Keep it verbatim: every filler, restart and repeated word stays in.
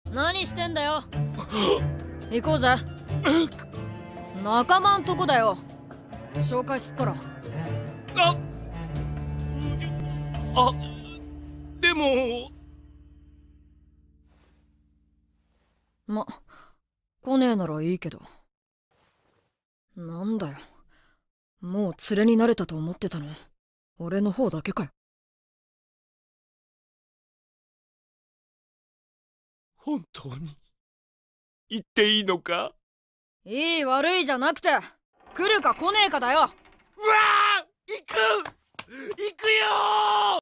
何してんだよ。行こうぜ。仲間んとこだよ。紹介すっから。 ああでもま、来ねえならいいけど。なんだよ、もう連れになれたと思ってたの俺の方だけかよ。 本当に言っていいのか？ いい悪いじゃなくて、来るか来ねえかだよ。 うわー、行く行くよー。